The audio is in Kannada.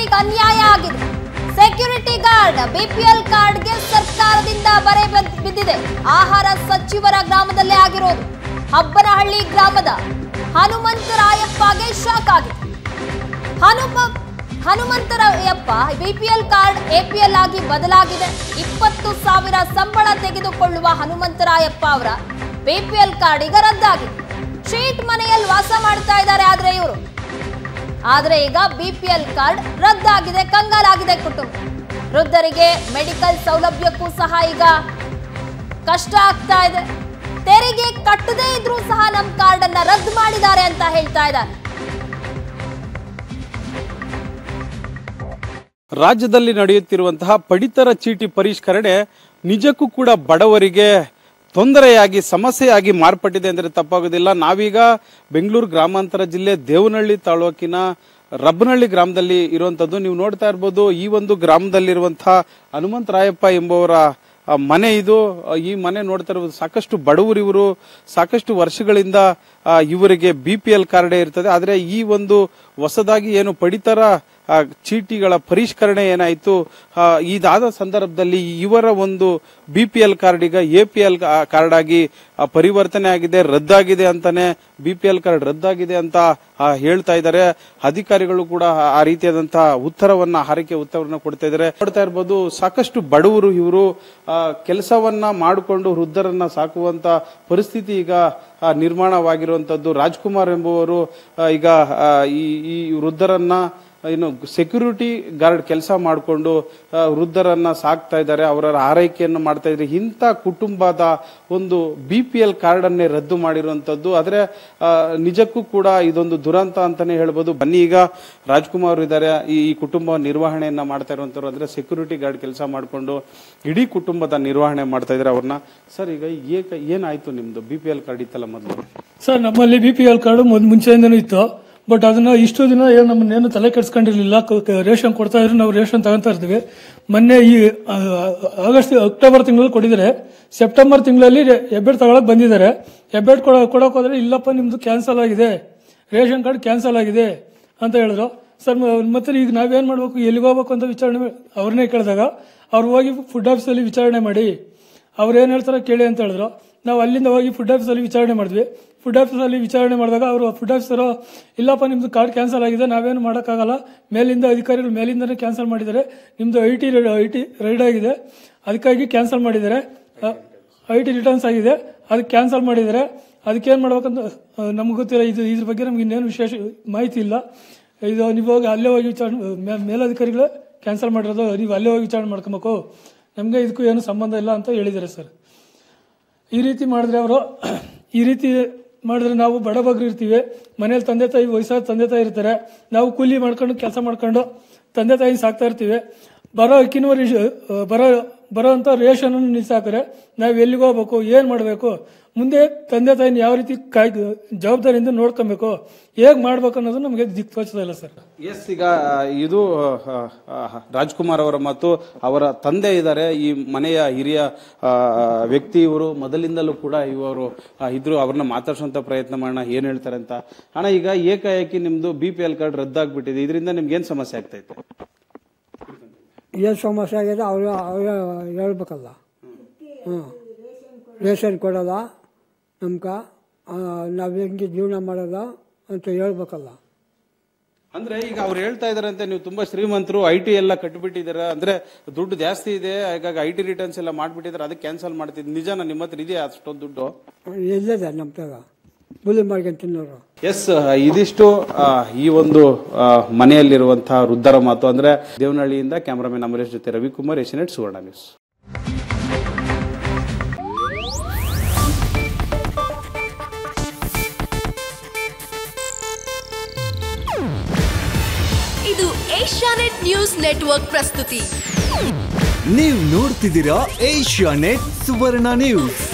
ಈಗ ಅನ್ಯಾಯ ಆಗಿದೆ. ಸೆಕ್ಯೂರಿಟಿ ಗಾರ್ಡ್ ಬಿಪಿಎಲ್ ಕಾರ್ಡ್ಗೆ ಸರ್ಕಾರದಿಂದ ಬರೆ ಬಿದ್ದಿದೆ. ಆಹಾರ ಸಚಿವರ ಗ್ರಾಮದಲ್ಲೇ ಆಗಿರೋದು. ಹಬ್ಬನಹಳ್ಳಿ ಗ್ರಾಮದ ಹನುಮಂತರಾಯಪ್ಪಗೆ ಶಾಕ್ ಆಗಿದೆ. ಹನುಮಂತರಾಯಪ್ಪ ಬಿಪಿಎಲ್ ಕಾರ್ಡ್ ಎಪಿಎಲ್ ಆಗಿ ಬದಲಾಗಿದೆ. 20,000 ಸಂಬಳ ತೆಗೆದುಕೊಳ್ಳುವ ಹನುಮಂತರಾಯಪ್ಪ ಅವರ ಬಿಪಿಎಲ್ ಕಾರ್ಡ್ ಈಗ ರದ್ದಾಗಿದೆ. ಶೀಟ್ ಮನೆಯಲ್ಲಿ ವಾಸ ಮಾಡ್ತಾ ಇದ್ದಾರೆ ಆದ್ರೆ ಈಗ ಬಿಪಿಎಲ್ ಕಾರ್ಡ್ ರದ್ದಾಗಿದೆ. ಕಂಗಾಲಾಗಿದೆ ಕುಟುಂಬ. ವೃದ್ಧರಿಗೆ ಮೆಡಿಕಲ್ ಸೌಲಭ್ಯಕ್ಕೂ ಸಹ ಈಗ ಕಷ್ಟ ಆಗ್ತಾ ಇದೆ. ತೆರಿಗೆ ಕಟ್ಟದೇ ಇದ್ರೂ ಸಹ ನಮ್ಮ ಕಾರ್ಡ್ ಅನ್ನ ರದ್ದು ಮಾಡಿದ್ದಾರೆ ಅಂತ ಹೇಳ್ತಾ ಇದ್ದಾರೆ. ರಾಜ್ಯದಲ್ಲಿ ನಡೆಯುತ್ತಿರುವಂತಹ ಪಡಿತರ ಚೀಟಿ ಪರಿಷ್ಕರಣೆ ನಿಜಕ್ಕೂ ಕೂಡ ಬಡವರಿಗೆ ತೊಂದರೆಯಾಗಿ ಸಮಸ್ಯೆಯಾಗಿ ಮಾರ್ಪಟ್ಟಿದೆ ಅಂದರೆ ತಪ್ಪಾಗೋದಿಲ್ಲ. ನಾವೀಗ ಬೆಂಗಳೂರು ಗ್ರಾಮಾಂತರ ಜಿಲ್ಲೆ ದೇವನಹಳ್ಳಿ ತಾಲೂಕಿನ ರಬ್ಬನಹಳ್ಳಿ ಗ್ರಾಮದಲ್ಲಿ ಇರುವಂತದ್ದು. ನೀವು ನೋಡ್ತಾ ಇರ್ಬೋದು, ಈ ಒಂದು ಗ್ರಾಮದಲ್ಲಿರುವಂತಹ ಹನುಮಂತರಾಯಪ್ಪ ಎಂಬುವರ ಮನೆ ಇದು. ಈ ಮನೆ ನೋಡ್ತಾ ಇರ್ಬೋದು, ಸಾಕಷ್ಟು ಬಡವರು ಇವರು. ಸಾಕಷ್ಟು ವರ್ಷಗಳಿಂದ ಇವರಿಗೆ ಬಿಪಿಎಲ್ ಕಾರ್ಡ್ ಇರ್ತದೆ. ಆದರೆ ಈ ಒಂದು ಹೊಸದಾಗಿ ಏನು ಪಡಿತರ ಚೀಟಿಗಳ ಪರಿಷ್ಕರಣೆ ಏನಾಯಿತು, ಇದಾದ ಸಂದರ್ಭದಲ್ಲಿ ಇವರ ಒಂದು ಬಿಪಿಎಲ್ ಕಾರ್ಡ್ ಈಗ ಎಪಿಎಲ್ ಕಾರ್ಡ್ ಆಗಿ ಪರಿವರ್ತನೆ ಆಗಿದೆ, ರದ್ದಾಗಿದೆ ಅಂತಾನೆ. ಬಿಪಿಎಲ್ ಕಾರ್ಡ್ ರದ್ದಾಗಿದೆ ಅಂತ ಹೇಳ್ತಾ ಇದ್ದಾರೆ. ಅಧಿಕಾರಿಗಳು ಕೂಡ ಆ ರೀತಿಯಾದಂತಹ ಹಾರೈಕೆ ಉತ್ತರವನ್ನ ಕೊಡ್ತಾ ಇದ್ದಾರೆ. ನೋಡ್ತಾ ಇರ್ಬೋದು, ಸಾಕಷ್ಟು ಬಡವರು ಇವರು. ಕೆಲಸವನ್ನ ಮಾಡಿಕೊಂಡು ವೃದ್ಧರನ್ನ ಸಾಕುವಂತ ಪರಿಸ್ಥಿತಿ ಈಗ ನಿರ್ಮಾಣವಾಗಿರುವಂತದ್ದು. ರಾಜ್ಕುಮಾರ್ ಎಂಬುವರು ಈಗ ಈ ವೃದ್ಧರನ್ನ ಇನ್ನು ಸೆಕ್ಯೂರಿಟಿ ಗಾರ್ಡ್ ಕೆಲಸ ಮಾಡಿಕೊಂಡು ವೃದ್ಧರನ್ನ ಸಾಕ್ತಾ ಇದ್ದಾರೆ, ಅವರ ಆರೈಕೆಯನ್ನು ಮಾಡ್ತಾ ಇದ್ದಾರೆ. ಇಂಥ ಕುಟುಂಬದ ಒಂದು ಬಿಪಿಎಲ್ ಕಾರ್ಡ್ ಅನ್ನೇ ರದ್ದು ಮಾಡಿರುವಂತದ್ದು. ಆದ್ರೆ ನಿಜಕ್ಕೂ ಕೂಡ ಇದೊಂದು ದುರಂತ ಅಂತಾನೆ ಹೇಳ್ಬೋದು. ಬನ್ನಿ, ಈಗ ರಾಜ್ಕುಮಾರ್ ಇದ್ದಾರೆ, ಈ ಕುಟುಂಬ ನಿರ್ವಹಣೆಯನ್ನ ಮಾಡ್ತಾ ಇರುವಂತವ್ರು. ಅಂದ್ರೆ ಸೆಕ್ಯೂರಿಟಿ ಗಾರ್ಡ್ ಕೆಲಸ ಮಾಡಿಕೊಂಡು ಇಡೀ ಕುಟುಂಬದ ನಿರ್ವಹಣೆ ಮಾಡ್ತಾ ಇದ್ದಾರೆ ಅವ್ರನ್ನ. ಸರ್, ಈಗ ಏನಾಯ್ತು ನಿಮ್ದು? ಬಿಪಿಎಲ್ ಕಾರ್ಡ್ ಇತ್ತಲ್ಲ ಮೊದಲು? ಸರ್, ನಮ್ಮಲ್ಲಿ ಬಿಪಿಎಲ್ ಕಾರ್ಡ್ ಮುಂಚೆಯಿಂದನೂ ಇತ್ತು. ಬಟ್ ಅದನ್ನ ಇಷ್ಟು ದಿನ ನಮ್ಮನ್ನೇನು ತಲೆ ಕೆಡಿಸ್ಕೊಂಡಿರ್ಲಿಲ್ಲ. ರೇಷನ್ ಕೊಡ್ತಾ ಇದ್ರು, ನಾವು ರೇಷನ್ ತಗೊಂತಾ ಇರ್ತೀವಿ. ಮೊನ್ನೆ ಈ ಅಕ್ಟೋಬರ್ ತಿಂಗಳಲ್ಲಿ ಕೊಟ್ಟಿದ್ದಾರೆ. ಸೆಪ್ಟೆಂಬರ್ ತಿಂಗಳಲ್ಲಿ ಹೆಬ್ಬೆಟ್ ತಗೊಳಕ್ ಬಂದಿದ್ದಾರೆ. ಹೆಬ್ಬೆಟ್ ಕೊಡಕ್ ಹೋದ್ರೆ ಇಲ್ಲಪ್ಪ ನಿಮ್ದು ಕ್ಯಾನ್ಸಲ್ ಆಗಿದೆ, ರೇಷನ್ ಕಾರ್ಡ್ ಕ್ಯಾನ್ಸಲ್ ಆಗಿದೆ ಅಂತ ಹೇಳಿದ್ರು. ಸರ್, ಮತ್ತೆ ಈಗ ನಾವೇನ್ ಮಾಡ್ಬೇಕು, ಎಲ್ಲಿಗೆ ಹೋಗ್ಬೇಕು ಅಂತ ವಿಚಾರಣೆ ಅವ್ರನ್ನೇ ಕೇಳಿದಾಗ ಅವ್ರು ಹೋಗಿ ಫುಡ್ ಆಫೀಸಲ್ಲಿ ವಿಚಾರಣೆ ಮಾಡಿ ಅವ್ರು ಏನ್ ಹೇಳ್ತಾರೆ ಕೇಳಿ ಅಂತ ಹೇಳಿದ್ರು. ನಾವು ಅಲ್ಲಿಂದ ಹೋಗಿ ಫುಡ್ ಆಫೀಸಲ್ಲಿ ವಿಚಾರಣೆ ಮಾಡಿದ್ವಿ. ಫುಡ್ ಆಫೀಸಲ್ಲಿ ವಿಚಾರಣೆ ಮಾಡಿದಾಗ ಅವರು ಫುಡ್ ಆಫೀಸರು ಇಲ್ಲಪ್ಪ ನಿಮ್ದು ಕಾರ್ಡ್ ಕ್ಯಾನ್ಸಲ್ ಆಗಿದೆ, ನಾವೇನು ಮಾಡೋಕ್ಕಾಗಲ್ಲ, ಮೇಲಿಂದ ಅಧಿಕಾರಿಗಳು ಮೇಲಿಂದನೇ ಕ್ಯಾನ್ಸಲ್ ಮಾಡಿದ್ದಾರೆ, ನಿಮ್ದು ಐ ಟಿ ರೈಡ್ ಆಗಿದೆ, ಅದಕ್ಕಾಗಿ ಕ್ಯಾನ್ಸಲ್ ಮಾಡಿದ್ದಾರೆ, ಐ ಟಿ ರಿಟರ್ನ್ಸ್ ಆಗಿದೆ, ಅದಕ್ಕೆ ಕ್ಯಾನ್ಸಲ್ ಮಾಡಿದ್ದಾರೆ. ಅದಕ್ಕೇನು ಮಾಡ್ಬೇಕಂತ ನಮ್ಗೆ ಗೊತ್ತಿಲ್ಲ. ಇದ್ರ ಬಗ್ಗೆ ನಮ್ಗೆ ಇನ್ನೇನು ವಿಶೇಷ ಮಾಹಿತಿ ಇಲ್ಲ. ಇದು ನೀವು ಹೋಗಿ ಅಲ್ಲೇ ಹೋಗಿ ವಿಚಾರಣೆ, ಮೇಲಧಿಕಾರಿಗಳೇ ಕ್ಯಾನ್ಸಲ್ ಮಾಡಿರೋದು, ನೀವು ಅಲ್ಲೇ ಹೋಗಿ ವಿಚಾರಣೆ ಮಾಡ್ಕೊಬೇಕು, ನಮಗೆ ಇದಕ್ಕೂ ಏನು ಸಂಬಂಧ ಇಲ್ಲ ಅಂತ ಹೇಳಿದ್ದಾರೆ ಸರ್. ಈ ರೀತಿ ಮಾಡಿದ್ರೆ ನಾವು ಬಡಬಗ್ರು ಇರ್ತೀವಿ, ಮನೇಲಿ ತಂದೆ ತಾಯಿ ವಯಸ್ಸಾದ ತಂದೆ ತಾಯಿ ಇರ್ತಾರೆ, ನಾವು ಕೂಲಿ ಮಾಡ್ಕೊಂಡು ಕೆಲಸ ಮಾಡ್ಕೊಂಡು ತಂದೆ ತಾಯಿ ಸಾಕ್ತಾ ಇರ್ತೀವಿ. ಬರೋ ಅಂತ ರೇಷನ್ ನಿಲ್ಸಾಕ್ರೆ ನಾವು ಎಲ್ಲಿಗೆ ಹೋಗ್ಬೇಕು, ಏನ್ ಮಾಡಬೇಕು, ಮುಂದೆ ತಂದೆ ತಾಯಿನ ಯಾವ ರೀತಿ ಜವಾಬ್ದಾರಿಯಿಂದ ನೋಡ್ಕೊಬೇಕು, ಹೇಗ್ ಮಾಡ್ಬೇಕು ಅನ್ನೋದು ನಮಗೆ ದಿಕ್ಕು ತೋಚೋದಿಲ್ಲ ಸರ್. ಎಸ್, ಈಗ ಇದು ರಾಜ್ಕುಮಾರ್ ಅವರ ಮತ್ತು ಅವರ ತಂದೆ ಇದ್ದಾರೆ, ಈ ಮನೆಯ ಹಿರಿಯ ವ್ಯಕ್ತಿ ಇವರು. ಮೊದಲಿಂದಲೂ ಕೂಡ ಇವರು ಇದ್ರು. ಅವ್ರನ್ನ ಮಾತಾಡ್ಸೋಂತ ಪ್ರಯತ್ನ ಮಾಡೋಣ, ಏನ್ ಹೇಳ್ತಾರೆ ಅಂತ. ಅಣ್ಣ, ಈಗ ಏಕಾಏಕಿ ನಿಮ್ದು ಬಿಪಿಎಲ್ ಕಾರ್ಡ್ ರದ್ದಾಗ್ಬಿಟ್ಟಿದೆ, ಇದರಿಂದ ನಿಮ್ಗೆ ಏನ್ ಸಮಸ್ಯೆ ಆಗ್ತೈತೆ? ಏನು ಸಮಸ್ಯೆ ಆಗಿದೆ ಅವ್ರು ಹೇಳ್ಬೇಕಲ್ಲ. ರೇಷನ್ ಕೊಡೋದ ನಮ್ಗೆ, ನಾವು ಹೆಂಗೆ ಜೀವನ ಮಾಡೋದ ಅಂತ ಹೇಳ್ಬೇಕಲ್ಲ. ಅಂದ್ರೆ ಈಗ ಅವ್ರು ಹೇಳ್ತಾ ಇದಾರಂತೆ, ನೀವು ತುಂಬಾ ಶ್ರೀಮಂತರು, ಐ ಟಿ ಎಲ್ಲ ಕಟ್ಬಿಟ್ಟಿದಾರೆ, ಅಂದ್ರೆ ದುಡ್ಡು ಜಾಸ್ತಿ ಇದೆ, ಹಾಗಾಗಿ ಐ ಟಿ ರಿಟರ್ನ್ಸ್ ಎಲ್ಲ ಮಾಡ್ಬಿಟ್ಟಿದ್ದಾರೆ, ಅದಕ್ಕೆ ಕ್ಯಾನ್ಸಲ್ ಮಾಡ್ತಿದ್. ನಿಜಾನ ನಿಮ್ಮ ಹತ್ರ ಇದೆಯಾ ಅಷ್ಟೊಂದು ದುಡ್ಡು? ಇಲ್ಲದೆ ನಮ್ಮ ತಗ ಬುಲಿ ಮಾಡ್ಕೊಂಡು ತಿನ್ನೋರು. ಎಸ್, ಇದಿಷ್ಟು ಈ ಒಂದು ಮನೆಯಲ್ಲಿರುವಂತಹ ವೃದ್ಧರ ಮಾತು. ಅಂದ್ರೆ ದೇವನಹಳ್ಳಿಯಿಂದ ಕ್ಯಾಮರಾಮನ್ ಅಮರೇಶ್ ಜೊತೆ ರವಿಕುಮಾರ್, ಏಷ್ಯಾನೆಟ್ ಸುವರ್ಣ ನ್ಯೂಸ್. ಇದು ಏಷ್ಯಾನೆಟ್ ನ್ಯೂಸ್ ನೆಟ್ವರ್ಕ್ ಪ್ರಸ್ತುತಿ. ನೀವು ನೋಡ್ತಿದ್ದೀರಾ ಏಷ್ಯಾನೆಟ್ ಸುವರ್ಣ ನ್ಯೂಸ್.